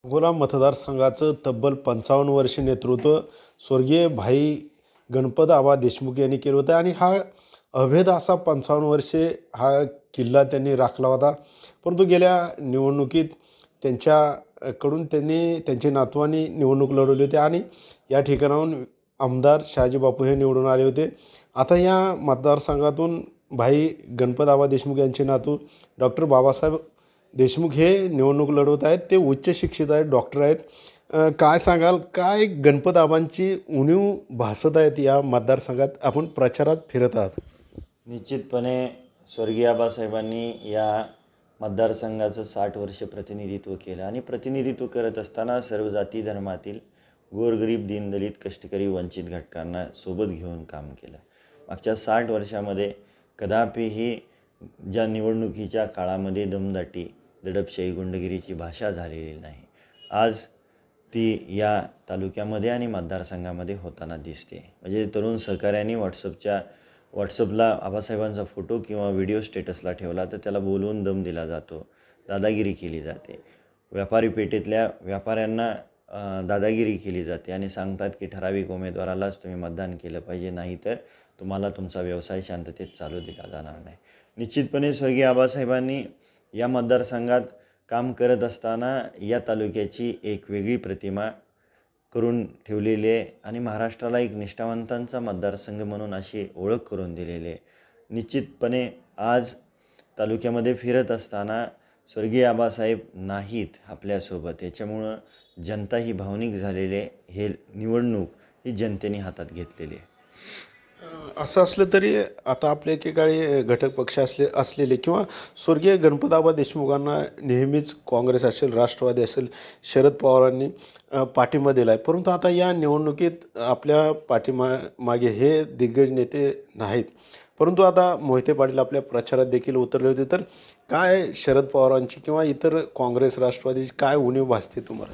अकोला मतदारसंघाचं तब्बल 55 वर्षे नेतृत्व स्वर्गीय भाई गणपत आबा देशमुख यांनी केलं होतं आणि हा अभेद असा 55 वर्षे हा किल्ला त्यांनी राखला होता. परंतु गेल्या निवडणुकीत त्यांच्याकडून त्यांच्या नातवांनी निवडणूक लढवली होती आणि या ठिकाणाहून आमदार शहाजी बापू हे निवडून आले होते. आता या मतदारसंघातून भाई गणपत आबा देशमुख यांचे नातू डॉक्टर बाबासाहेब देशमुख हे निवडणूक लढवत आहेत. ते उच्च शिक्षित आहेत, डॉक्टर आहेत. काय सांगाल, काय गणपत आबांची उणीव भासत आहेत या मतदारसंघात? आपण प्रचारात फिरत आहात. निश्चितपणे स्वर्गीय आबासाहेबांनी या मतदारसंघाचं 60 वर्ष प्रतिनिधित्व केलं आणि प्रतिनिधित्व करत असताना सर्व जाती धर्मातील गोरगरीब, दीनदलित, कष्टकरी, वंचित घटकांना सोबत घेऊन काम केलं. मागच्या 60 वर्षामध्ये कदापिही ज्या निवडणुकीच्या काळामध्ये दमदाटी, दडपशाही, गुंडगिरीची भाषा झालेली नाही, आज ती या तालुक्यामध्ये आणि मतदारसंघामध्ये होताना दिसते. म्हणजे तरुण सहकाऱ्यांनी व्हॉट्सअपला आबासाहेबांचा फोटो किंवा व्हिडिओ स्टेटसला ठेवला तर त्याला बोलवून दम दिला जातो, दादागिरी केली जाते. व्यापारी पेठेतल्या व्यापाऱ्यांना दादागिरी केली जाते आणि सांगतात की ठराविक उमेदवारालाच तुम्ही मतदान केलं पाहिजे, नाही तर तुम्हाला तुमचा व्यवसाय शांततेत चालू दिला जाणार नाही. निश्चितपणे स्वर्गीय आबासाहेबांनी या मतदारसंघात काम करत असताना या तालुक्याची एक वेगळी प्रतिमा करून ठेवलेली आहे आणि महाराष्ट्राला एक निष्ठावंतांचा मतदारसंघ म्हणून अशी ओळख करून दिलेली आहे. निश्चितपणे आज तालुक्यामध्ये फिरत असताना स्वर्गीय आबासाहेब नाहीत आपल्यासोबत, याच्यामुळं जनता ही भावनिक झालेली आहे. हे निवडणूक ही जनतेने हातात घेतलेली आहे. असं असलं तरी आता आपल्या एकेकाळी घटक पक्ष असलेले किंवा स्वर्गीय गणपत आबा देशमुखांना नेहमीच काँग्रेस असेल, राष्ट्रवादी असेल, शरद पवारांनी पाठिंबा दिला आहे. परंतु आता या निवडणुकीत आपल्या मागे हे दिग्गज नेते नाहीत. परंतु आता मोहिते पाटील आपल्या प्रचारात देखील उतरले होते. तर काय शरद पवारांची किंवा इतर काँग्रेस, राष्ट्रवादीची काय उणीव भासते तुम्हाला?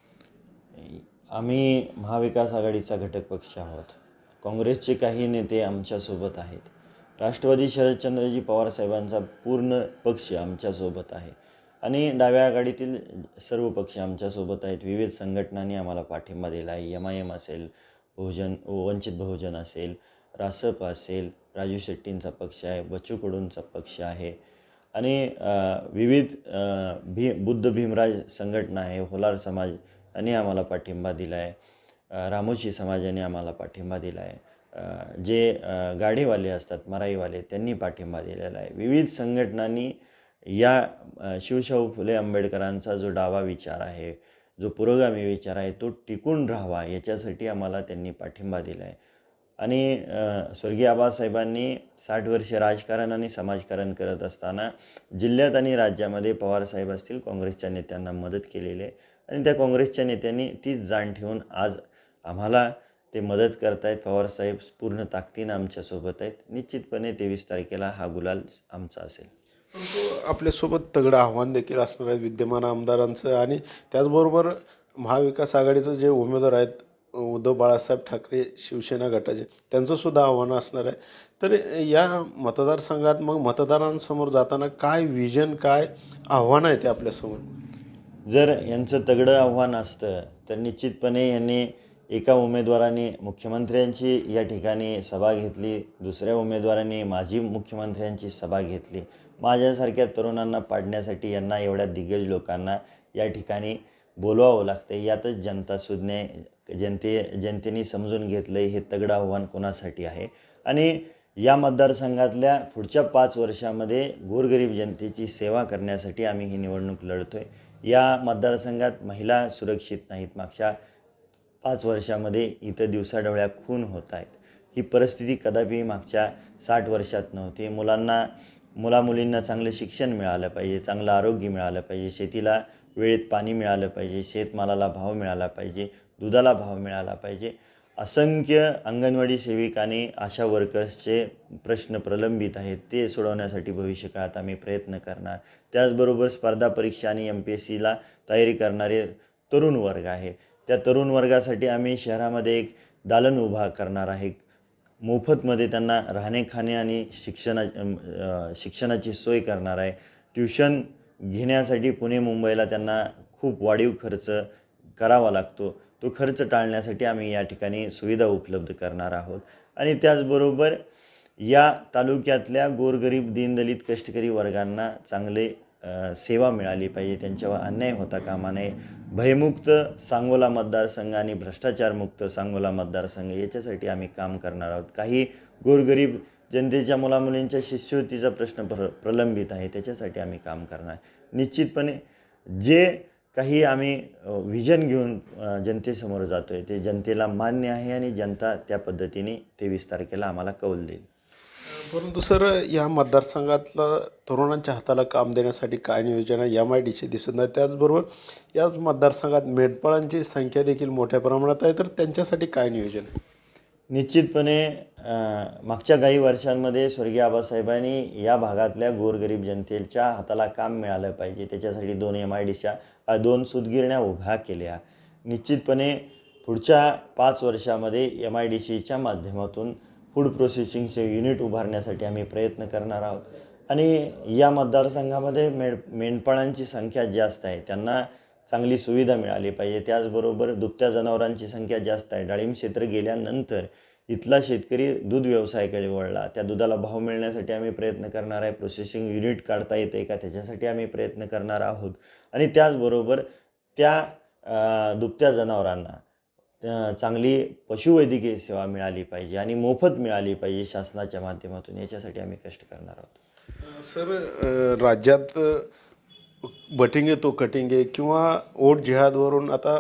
आम्ही महाविकास आघाडीचा घटक पक्ष आहोत. काँग्रेसचे काही नेते आमच्यासोबत आहेत. राष्ट्रवादी शरदचंद्रजी पवार साहेबांचा पूर्ण पक्ष आमच्यासोबत आहे आणि डाव्या आघाडीतील सर्व पक्ष आमच्यासोबत आहेत. विविध संघटनांनी आम्हाला पाठिंबा दिला आहे. MIM असेल, वंचित बहुजन असेल, रासप असेल, राजू शेट्टींचा पक्ष आहे, बच्चू कडूंचा पक्ष आहे आणि विविध बुद्ध भीमराज संघटना आहे, होलार समाज यांनी आम्हाला पाठिंबा दिला आहे, रामोशी समाजाने आम्हाला पाठिंबा दिला आहे, जे गाडीवाले असतात, मराईवाले, त्यांनी पाठिंबा दिलेला आहे. विविध संघटनांनी या शिवशाहू फुले आंबेडकरांचा जो डावा विचार आहे, जो पुरोगामी विचार आहे, तो टिकून राहावा याच्यासाठी आम्हाला त्यांनी पाठिंबा दिला आहे. आणि स्वर्गीय आबासाहेबांनी 60 वर्षे राजकारण आणि समाजकारण करत असताना जिल्ह्यात आणि राज्यामध्ये पवारसाहेब असतील, काँग्रेसच्या नेत्यांना मदत केलेली आहे आणि त्या काँग्रेसच्या नेत्यांनी तीच जाण ठेवून आज आम्हाला ते मदत करतायत. पवारसाहेब पूर्ण ताकदीनं आमच्यासोबत आहेत. निश्चितपणे 23 तारखेला हा गुलाल आमचा असेल. परंतु आपल्यासोबत तगडं आव्हान देखील असणार आहे विद्यमान आमदारांचं आणि त्याचबरोबर महाविकास आघाडीचं जे उमेदवार आहेत उद्धव बाळासाहेब ठाकरे शिवसेना गटाचे, त्यांचंसुद्धा आव्हान असणार आहे. तर या मतदारसंघात मग मतदारांसमोर जाताना काय विजन, काय आव्हान आहे ते आपल्यासमोर? जर यांचं तगडं आव्हान असतं तर निश्चितपणे यांनी एका उमेदवाराने मुख्यमंत्र्यांची या ठिकाणी सभा घेतली, दुसऱ्या उमेदवाराने माजी मुख्यमंत्र्यांची सभा घेतली. माझ्यासारख्या तरुणांना पाडण्यासाठी यांना एवढ्या दिग्गज लोकांना या ठिकाणी बोलवावं लागतं. यातच जनतेने समजून घेतलं हे तगडं आव्हान कोणासाठी आहे. आणि या मतदारसंघातल्या पुढच्या 5 वर्षामध्ये गोरगरीब जनतेची सेवा करण्यासाठी आम्ही ही निवडणूक लढतो आहे. या मतदारसंघात महिला सुरक्षित नाहीत. मागच्या 5 वर्षामध्ये इथं दिवसाढवळ्या खून होत आहेत. ही परिस्थिती कदापि मागच्या 60 वर्षात नव्हती. मुलामुलींना चांगलं शिक्षण मिळालं पाहिजे, चांगलं आरोग्य मिळालं पाहिजे, शेतीला वेळेत पाणी मिळालं पाहिजे, शेतमालाला भाव मिळाला पाहिजे, दुधाला भाव मिळाला पाहिजे. असंख्य अंगणवाडी सेविकांनी, आशा वर्कर्सचे प्रश्न प्रलंबित आहेत, ते सोडवण्यासाठी भविष्यकाळात आम्ही प्रयत्न करणार. त्याचबरोबर स्पर्धा परीक्षा आणि MPSCला तयारी करणारे तरुण वर्ग आहे, त्या तरुण वर्गासाठी आम्ही शहरामध्ये एक दालन उभा करणार आहे. मोफतमध्ये त्यांना राहणे, खाणे आणि शिक्षणाची सोय करणार आहे. ट्युशन घेण्यासाठी पुणे मुंबईला त्यांना खूप वाढीव खर्च करावा लागतो, तो खर्च टाळण्यासाठी आम्ही या ठिकाणी सुविधा उपलब्ध करणार आहोत. आणि त्याचबरोबर या तालुक्यातल्या गोरगरीब दीनदलित कष्टकरी वर्गांना चांगले सेवा मिळाली पाहिजे, त्यांच्यावर अन्याय होता कामा नये. भयमुक्त सांगोला मतदारसंघ आणि भ्रष्टाचारमुक्त सांगोला मतदारसंघ याच्यासाठी आम्ही काम करणार आहोत. काही गोरगरीब जनतेच्या मुलामुलींच्या शिष्यवृत्तीचा प्रश्न प्रलंबित आहे, त्याच्यासाठी आम्ही काम करणार. निश्चितपणे जे काही आम्ही व्हिजन घेऊन जनतेसमोर जातो आहे ते जनतेला मान्य आहे आणि जनता त्या पद्धतीने 23 तारखेला आम्हाला कौल देईल. परंतु सर, या मतदारसंघातला तरुणांच्या हाताला काम देण्यासाठी काय नियोजन आहे MIDC दिसत नाही. त्याचबरोबर याच मतदारसंघात मेंढपाळांची संख्या देखील मोठ्या प्रमाणात आहे, तर त्यांच्यासाठी काय नियोजन आहे? निश्चितपणे मागच्या काही वर्षांमध्ये स्वर्गीय आबासाहेबांनी या भागातल्या गोरगरीब जनतेच्या हाताला काम मिळालं पाहिजे, त्याच्यासाठी 2 MIDCच्या 2 सूतगिरण्या उभ्या केल्या. निश्चितपणे पुढच्या 5 वर्षामध्ये MIDCच्या माध्यमातून फूड प्रोसेसिंगचे युनिट उभारण्यासाठी आम्ही प्रयत्न करणार आहोत. आणि या मतदारसंघामध्ये मेंढपाळांची संख्या जास्त आहे, त्यांना चांगली सुविधा मिळाली पाहिजे. त्याचबरोबर दुभत्या जनावरांची संख्या जास्त आहे. डाळिंब क्षेत्र गेल्यानंतर इथला शेतकरी दूध व्यवसायाकडे वळला. त्या दुधाला भाव मिळण्यासाठी आम्ही प्रयत्न करणार आहे. प्रोसेसिंग युनिट काढता येते का त्याच्यासाठी आम्ही प्रयत्न करणार आहोत. आणि त्याचबरोबर त्या दुभत्या जनावरांना चांगली पशुवैद्यकीय सेवा मिळाली पाहिजे आणि मोफत मिळाली पाहिजे शासनाच्या माध्यमातून, याच्यासाठी आम्ही कष्ट करणार आहोत. सर, राज्यात बटिंगे तो कटिंगे किंवा ओट जिहादवरून आता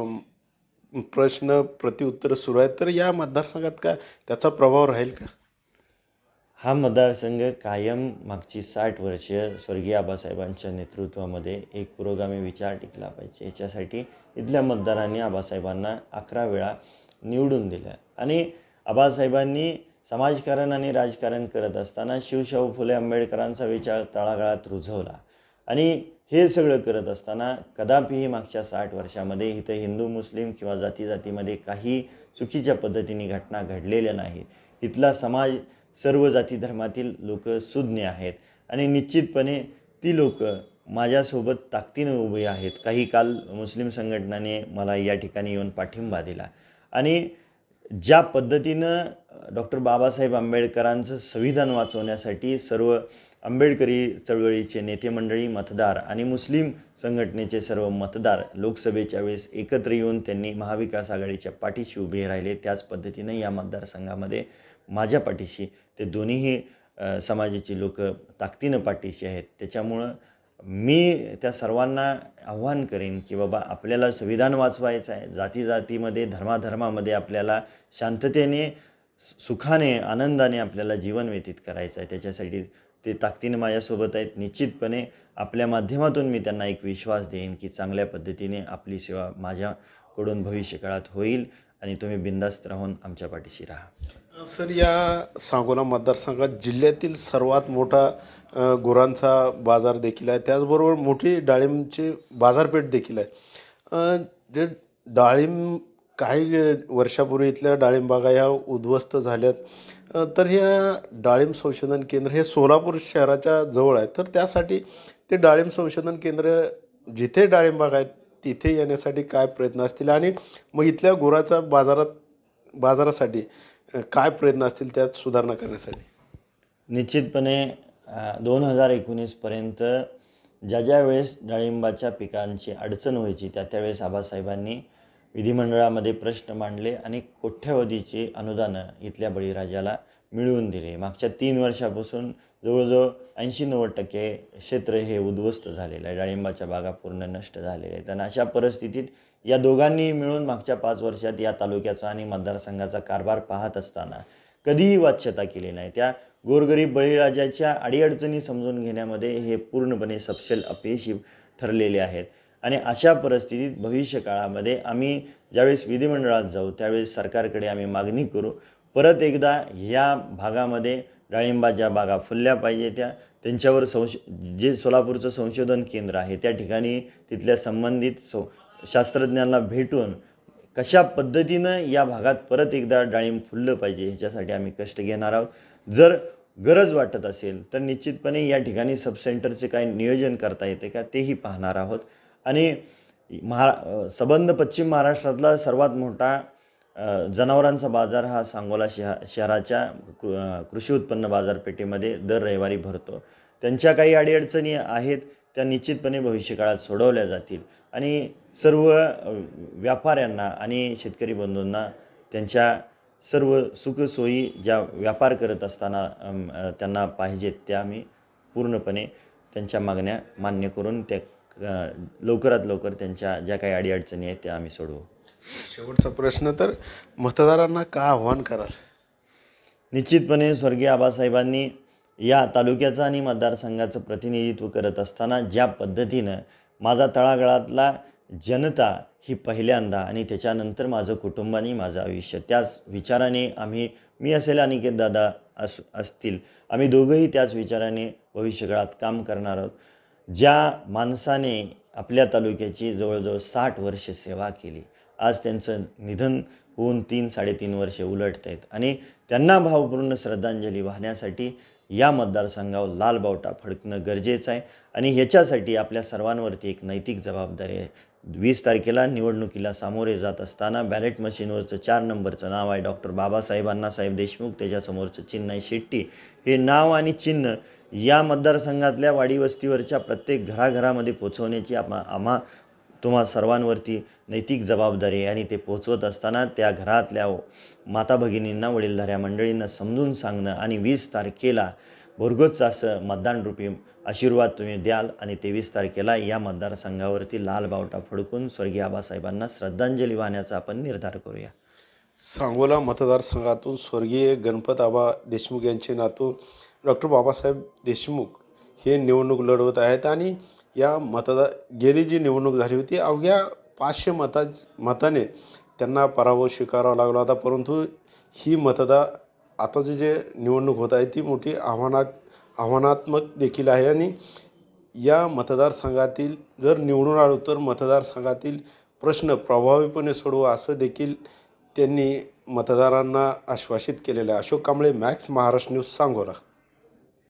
प्रश्न प्रत्युत्तर सुरू आहेत, तर या मतदारसंघात काय त्याचा प्रभाव राहील का? हा मतदारसंघ कायम मागची 60 वर्ष स्वर्गीय आबासाहेबांच्या नेतृत्वामध्ये एक पुरोगामी विचार टिकला पाहिजे, याच्यासाठी इथल्या मतदारांनी आबासाहेबांना 11 वेळा निवडून दिलं. आणि आबासाहेबांनी समाजकारण आणि राजकारण करत असताना शिवशाहू फुले आंबेडकरांचा विचार तळागाळात रुजवला. आणि हे सगळं करत असताना कदापिही मागच्या 60 वर्षामध्ये इथं हिंदू मुस्लिम किंवा जातीजातीमध्ये काही चुकीच्या पद्धतीने घटना घडलेल्या नाहीत. इथला समाज सर्व जाती धर्मातील लोक सुज्ञ आहेत आणि निश्चितपणे ती लोक माझ्यासोबत ताकदीने उभे आहेत. काही काल मुस्लिम संघटनाने मला या ठिकाणी येऊन पाठिंबा दिला. आणि ज्या पद्धतीनं डॉक्टर बाबासाहेब आंबेडकरांचं संविधान वाचवण्यासाठी सर्व आंबेडकरी चळवळीचे नेते मंडळी, मतदार आणि मुस्लिम संघटनेचे सर्व मतदार लोकसभेच्या वेळेस एकत्र येऊन त्यांनी महाविकास आघाडीच्या पाठीशी उभे राहिले, त्याच पद्धतीने या मतदारसंघामध्ये माझ्या पाठीशी ते दोन्हीही समाजाची लोक ताकदीनं पाठीशी आहेत. त्याच्यामुळं मी त्या सर्वांना आव्हान करेन की बाबा आपल्याला संविधान वाचवायचं आहे, जातीजातीमध्ये धर्माधर्मामध्ये आपल्याला शांततेने सुखाने आनंदाने आपल्याला जीवन व्यतीत करायचं आहे. त्याच्यासाठी ते ताकदीने माझ्यासोबत आहेत. निश्चितपणे आपल्या माध्यमातून मी त्यांना एक विश्वास देईन की चांगल्या पद्धतीने आपली सेवा माझ्याकडून भविष्यकाळात होईल आणि तुम्ही बिनधास्त राहून आमच्या पाठीशी राहा. सर, या सांगोला मतदारसंघात जिल्ह्यातील सर्वात मोठा गुरांचा बाजार देखील आहे, त्याचबरोबर मोठी डाळिंबची बाजारपेठ देखील आहे. जे डाळिंब काही वर्षापूर्वी इथल्या डाळिंबागा ह्या उद्ध्वस्त झाल्यात, तर ह्या डाळिंब संशोधन केंद्र हे सोलापूर शहराच्या जवळ आहे, तर त्यासाठी ते डाळिंब संशोधन केंद्र जिथे डाळिंबाग आहेत तिथे येण्यासाठी काय प्रयत्न असतील आणि मग इथल्या गुराच्या बाजारासाठी काय प्रयत्न असतील त्यात सुधारणा करण्यासाठी? निश्चितपणे 2019पर्यंत ज्या वेळेस डाळिंबाच्या पिकांची अडचण व्हायची त्यावेळेस आबासाहेबांनी विधिमंडळामध्ये प्रश्न मांडले आणि कोट्यावधीची अनुदानं इथल्या बळीराजाला मिळवून दिले. मागच्या 3 वर्षापासून जवळजवळ 80-90% क्षेत्र हे उद्ध्वस्त झालेलं आहे, डाळिंबाच्या बागा पूर्ण नष्ट झालेल्या आहेत. आणि अशा परिस्थितीत या दोघांनी मिळून मागच्या 5 वर्षात या तालुक्याचा आणि मतदारसंघाचा कारभार पाहत असताना कधीही वाच्यता केली नाही. त्या गोरगरीब बळीराजाच्या अडीअडचणी समजून घेण्यामध्ये हे पूर्णपणे सपशेल अपयशी ठरलेले आहेत. आणि अशा परिस्थितीत भविष्यकाळामध्ये आम्ही ज्यावेळेस विधिमंडळात जाऊ त्यावेळेस सरकारकडे आम्ही मागणी करू, परत एकदा ह्या भागामध्ये डाळिंबाच्या बागा फुलल्या पाहिजे. त्यांच्यावर जे सोलापूरचं संशोधन केंद्र आहे त्या ठिकाणी तिथल्या संबंधित शास्त्रज्ञांना भेटून कशा पद्धतीनं या भागात परत एकदा डाळिंब फुललं पाहिजे ह्याच्यासाठी आम्ही कष्ट घेणार आहोत. जर गरज वाटत असेल तर निश्चितपणे या ठिकाणी सबसेंटरचे काय नियोजन करता येते का तेही पाहणार आहोत. आणि संबंध पश्चिम महाराष्ट्रातला सर्वात मोठा जनावरांचा बाजार हा सांगोला शहराच्या कृषी उत्पन्न बाजारपेठेमध्ये दर रविवारी भरतो. त्यांच्या काही अडीअडचणी आहेत, त्या निश्चितपणे भविष्यकाळात सोडवल्या जातील आणि सर्व व्यापाऱ्यांना आणि शेतकरी बंधूंना त्यांच्या सर्व सुखसोयी ज्या व्यापार करत असताना त्यांना पाहिजेत त्या मी पूर्णपणे त्यांच्या मागण्या मान्य करून त्या लवकरात लवकर त्यांच्या ज्या काही अडीअडचणी आहेत त्या आम्ही सोडवू. शेवटचा प्रश्न, तर मतदारांना काय आव्हान कराल? निश्चितपणे स्वर्गीय आबासाहेबांनी या तालुक्याचं आणि मतदारसंघाचं प्रतिनिधित्व करत असताना ज्या पद्धतीनं माझा तळागाळातला जनता ही पहिल्यांदा आणि त्याच्यानंतर माझं कुटुंब आणि माझं आयुष्य त्याच विचाराने मी असेल अनिकेत दादा असतील, आम्ही दोघंही त्याच विचाराने भविष्यकाळात काम करणार आहोत. ज्या माणसाने आपल्या तालुक्याची जवळजवळ 60 वर्ष सेवा केली, आज त्यांचं निधन होऊन 3-3.5 वर्षे उलटत आहेत आणि त्यांना भावपूर्ण श्रद्धांजली वाहण्यासाठी या मतदारसंघावर लाल बावटा फडकणं गरजेचं आहे आणि ह्याच्यासाठी आपल्या सर्वांवरती एक नैतिक जबाबदारी आहे. 20 तारखेला निवडणुकीला सामोरे जात असताना बॅलेट मशीनवरचं 4 नंबरचं नाव आहे डॉक्टर बाबासाहेब अण्णासाहेब देशमुख, त्याच्यासमोरचं चिन्ह आहे शेट्टी. हे नाव आणि चिन्ह या मतदारसंघातल्या वाडी वस्तीवरच्या प्रत्येक घराघरामध्ये पोचवण्याची तुम्हा सर्वांवरती नैतिक जबाबदारी आहे आणि ते पोचवत असताना त्या घरातल्या माता भगिनींना, वडीलधाऱ्या मंडळींना समजून सांगणं आणि 20 तारखेला भरघोस असं मतदानरूपी आशीर्वाद तुम्ही द्याल आणि 23 तारखेला या मतदारसंघावरती लाल बावटा फडकून स्वर्गीय आबासाहेबांना श्रद्धांजली वाहण्याचा आपण निर्धार करूया. सांगोला मतदारसंघातून स्वर्गीय गणपत आबा देशमुख यांचे नातू डॉक्टर बाबासाहेब देशमुख हे निवडणूक लढवत आहेत आणि या गेली जी निवडणूक झाली होती अवघ्या 500 मताने त्यांना पराभव स्वीकारावा लागला होता. परंतु ही आताची जे निवडणूक होत आहे ती मोठी आव्हानात्मक देखील आहे आणि या मतदारसंघातील जर निवडून आलो तर मतदारसंघातील प्रश्न प्रभावीपणे सोडवू असं देखील त्यांनी मतदारांना आश्वासित केलेलं आहे. Ashok Kamble, Max Maharashtra news, Sangola.